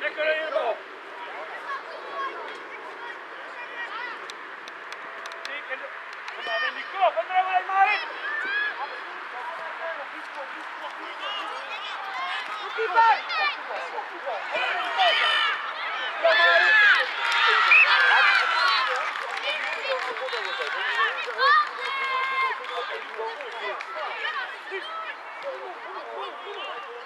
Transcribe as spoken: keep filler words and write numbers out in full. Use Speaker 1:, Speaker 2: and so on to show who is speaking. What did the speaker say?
Speaker 1: Lekker helemaal. Kom maar, in die kop. En er alleen maar in. Keeper! Kom maar.